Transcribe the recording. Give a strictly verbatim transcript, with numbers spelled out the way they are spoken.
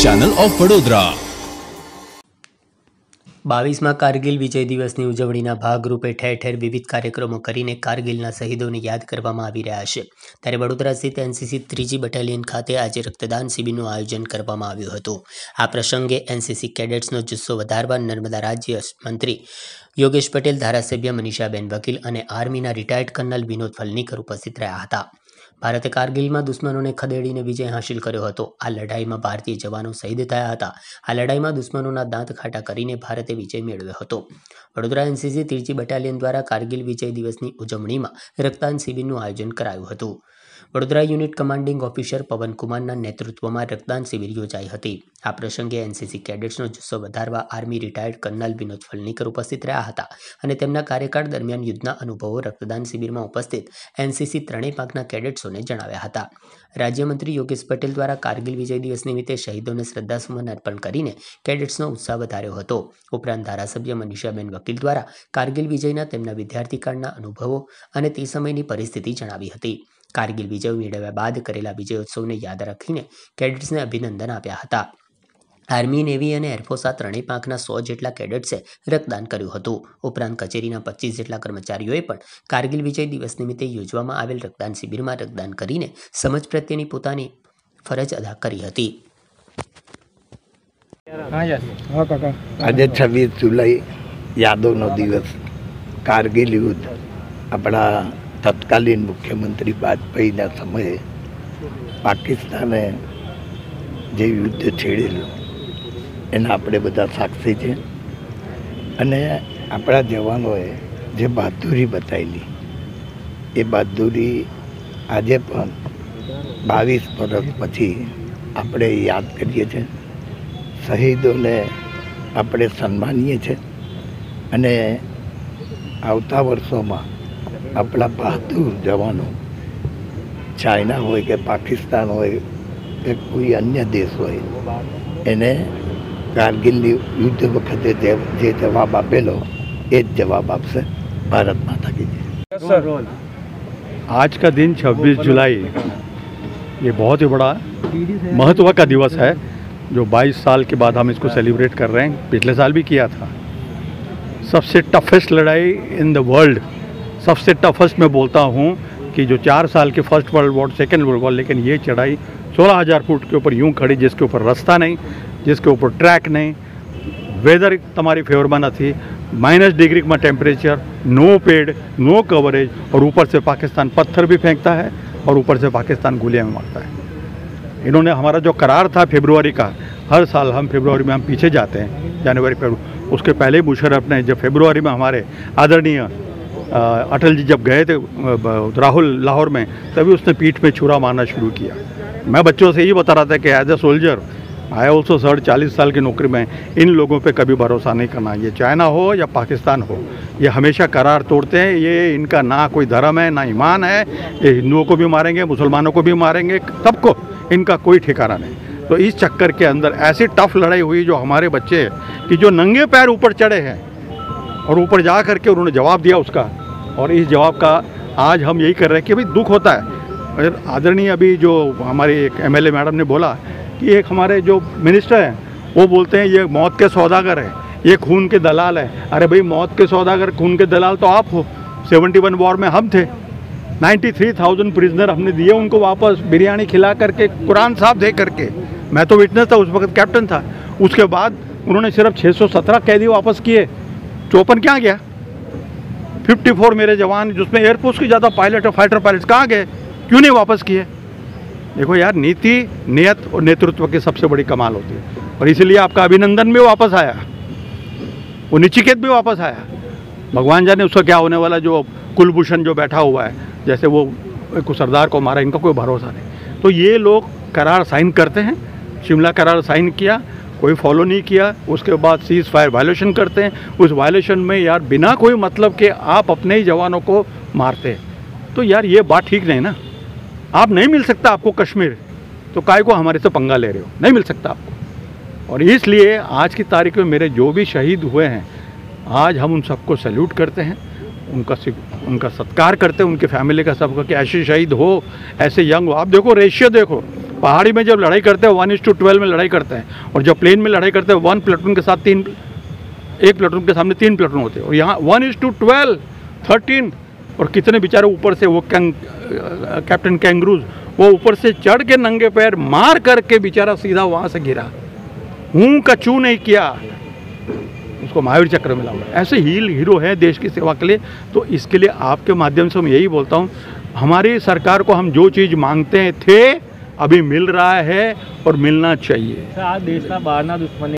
Channel of Vadodara. બાવીસમાં કારગિલ વિજય દિવસની ઉજવણીના ભાગરૂપે ઠેર ઠેર વિવિધ કાર્યક્રમો કરીને કારગિલના શહીદોને યાદ કરવામાં આવી રહ્યા છે। ત્યારે વડોદરા સ્થિત એનસીસી ત્રીજી બટાલિયન ખાતે આજે રક્તદાન શિબિરનું આયોજન કરવામાં આવ્યું હતું। આ પ્રસંગે એનસીસી કેડેટ્સનો જુસ્સો વધારવા નર્મદા રાજ્ય મંત્રી યોગેશ પટેલ, ધારાસભ્ય મનીષાબેન વકીલ અને આર્મીના રિટાયર્ડ કર્નલ વિનોદ ફલનીકર ઉપસ્થિત રહ્યા હતા। ભારતે કારગિલમાં દુશ્મનોને ખદેડીને વિજય હાંસિલ કર્યો હતો। આ લડાઈમાં ભારતીય જવાનો શહીદ થયા હતા। આ લડાઈમાં દુશ્મનોના દાંત ખાટા કરીને ભારતે વિજય મેળવ્યો હતો। વડોદરા એનસીસી ત્રીજી બટાલિયન દ્વારા કારગિલ વિજય દિવસની ઉજવણીમાં રક્તદાન શિબિરનું આયોજન કરાયું હતું। વડોદરા યુનિટ કમાન્ડિંગ ઓફિસર પવનકુમારના નેતૃત્વમાં રક્તદાન શિબિર યોજાઈ હતી। આ પ્રસંગે એનસીસી કેડેટ્સનો જુસ્સો વધારવા army retired colonel Vinod Phalnikar ઉપસ્થિત રહ્યા હતા અને તેમના કાર્યકાળ દરમિયાન યુદ્ધના અનુભવો રક્તદાન શિબિરમાં ઉપસ્થિત એનસીસી ત્રણેય પાંખના કેડેટ્સોને જણાવ્યા હતા। રાજ્યમંત્રી યોગેશ પટેલ દ્વારા કારગિલ વિજય દિવસ નિમિત્તે શહીદોને શ્રદ્ધાસુમન અર્પણ કરીને કેડેટ્સનો ઉત્સાહ વધાર્યો હતો। ઉપરાંત ધારાસભ્ય મનીષાબેન વકીલ દ્વારા કારગિલ વિજયના તેમના વિદ્યાર્થી કાળના અનુભવો અને તે સમયની પરિસ્થિતિ જણાવી હતી। કારગિલ વિજય મેળવ્યા બાદ કરેલા વિજયોત્સવને યાદ રાખીને કેડેટ્સને અભિનંદન આપ્યા હતા। આર્મી, નેવી અને એરફોર્સના ત્રણેય પાંખના સો જેટલા કેડેટ્સે રક્તદાન કર્યું હતું। ઉપરાંત કચેરીના પચીસ જેટલા કર્મચારીઓએ પણ કારગિલ વિજય દિવસ નિમિત્તે યોજવામાં આવેલ રક્તદાન શિબિરમાં રક્તદાન કરીને સમાજ પ્રત્યેની પોતાની ફરજ અદા કરી હતી। આજે છવ્વીસ જુલાઈ યાદોનો દિવસ, કારગિલ યુદ્ધ આપણા તત્કાલીન મુખ્યમંત્રી વાજપેયીના સમયે પાકિસ્તાને જે યુદ્ધ છેડેલું એના આપણે બધા સાક્ષી છે અને આપણા જવાનોએ જે બહાદુરી બતાવેલી એ બહાદુરી આજે પણ બાવીસ વર્ષ પછી આપણે યાદ કરીએ છીએ। શહીદોને આપણે સન્માનીએ છીએ અને આવતા વર્ષોમાં આપણા બહાદુર જવાનો ચાઇના હોય કે પાકિસ્તાન હોય કે કોઈ અન્ય દેશ હોય એને કારગિલની યુદ્ધ વખતે જે જવાબ આપેલો એ જ જવાબ આપશે। ભારત माता की जय। आज का दिन छब्बीस जुलाई ये बहुत ही बड़ा महत्व का दिवस है जो बाईस साल के बाद हम इसको सेलिब्रेट कर रहे हैं। पिछले साल भी किया था। सबसे टफेस्ट लड़ाई इन द वर्ल्ड, सबसे टफेस्ट मैं बोलता हूँ कि जो चार साल के first world war, second world war, लेकिन ये चढ़ाई सोलह हज़ार फुट के ऊपर यूँ खड़ी, जिसके ऊपर रास्ता नहीं, जिसके ऊपर ट्रैक नहीं, वेदर तुम्हारी फेवर में नहीं, माइनस डिग्री में temperature, no paid, no coverage, और ऊपर से पाकिस्तान पत्थर भी फेंकता है और ऊपर से पाकिस्तान गोलियाँ में मारता है। इन्होंने हमारा जो करार था फेब्रुआरी का, हर साल हम फेब्रुआरी में हम पीछे जाते हैं, जनवरी फरवरी, उसके पहले मुशर्रफ ने जब फेब्रुआरी में हमारे आदरणीय अटल जी जब गए थे राहुल लाहौर में, तभी उसने पीठ पे छुरा मारना शुरू किया। मैं बच्चों से ये बता रहा था कि as a soldier I also serve चालीस साल की नौकरी में, इन लोगों पे कभी भरोसा नहीं करना। ये चाइना हो या पाकिस्तान हो, ये हमेशा करार तोड़ते हैं। ये इनका ना कोई धर्म है ना ईमान है। ये हिंदुओं को भी मारेंगे, मुसलमानों को भी मारेंगे, सबको, इनका कोई ठिकाना नहीं। तो इस चक्कर के अंदर ऐसी टफ लड़ाई हुई जो हमारे बच्चे कि जो नंगे पैर ऊपर चढ़े हैं और ऊपर जा करके उन्होंने जवाब दिया उसका, और इस जवाब का आज हम यही कर रहे हैं कि भाई दुख होता है। आदरणीय अभी जो हमारी एक एमएलए मैडम ने बोला कि एक हमारे जो मिनिस्टर हैं वो बोलते हैं ये मौत के सौदागर है, ये खून के दलाल है। अरे भाई, मौत के सौदागर, खून के दलाल तो आप हो। सेवेंटी वन वॉर में हम थे, नाइन्टी थ्री थाउजेंड प्रिजनर हमने दिए उनको वापस, बिरयानी खिला करके, कुरान साहब दे करके। मैं तो विटनेस था, उस वक्त कैप्टन था। उसके बाद उन्होंने सिर्फ छः सौ सत्रह कैदी वापस किए, चौपन क्या गया? चौवन मेरे जवान, जिसमें एयरफोर्स की ज़्यादा पायलट और फाइटर पायलट्स कहाँ गए? क्यों नहीं वापस किए? देखो यार, नीति, नियत और नेतृत्व की सबसे बड़ी कमाल होती है, और इसलिए आपका अभिनंदन भी वापस आया, वो नचिकेत भी वापस आया। भगवान जाने उसका क्या होने वाला, जो कुलभूषण जो बैठा हुआ है, जैसे वो एक सरदार को मारा, इनका कोई भरोसा नहीं। तो ये लोग करार साइन करते हैं, शिमला करार साइन किया, कोई फॉलो नहीं किया, उसके बाद सीज फायर वायलेशन करते हैं। उस वायलेशन में यार बिना कोई मतलब के आप अपने ही जवानों को मारते हैं, तो यार ये बात ठीक नहीं ना। आप नहीं मिल सकता आपको कश्मीर, तो काय को हमारे से पंगा ले रहे हो? नहीं मिल सकता आपको। और इसलिए आज की तारीख में मेरे जो भी शहीद हुए हैं, आज हम उन सबको सैल्यूट करते हैं, उनका उनका सत्कार करते हैं, उनके फैमिली का सबका कि ऐसे शहीद हो, ऐसे यंग हो। आप देखो रेशियो, देखो पहाड़ी में जब लड़ाई करते हैं वन इज टू ट्वेल्व में लड़ाई करते हैं, और जब प्लेन में लड़ाई करते हैं वन प्लेटून के साथ तीन, एक प्लेटून के सामने तीन प्लेटून होते हैं, और यहाँ one is to twelve thirteen. और कितने बेचारे ऊपर से वो कैंग कैप्टन कैंगरूज वो ऊपर से चढ़ के नंगे पैर मार करके बेचारा सीधा वहाँ से गिरा, हूँ का चू नहीं किया, उसको महावीर चक्र मिला हुआ। ऐसे हील हीरो है देश की सेवा के लिए। तो इसके लिए आपके माध्यम से मैं यही बोलता हूँ, हमारी सरकार को हम जो चीज़ मांगते थे अभी मिल रहा है और मिलना चाहिए। આ દેશના બહારના દુશ્મન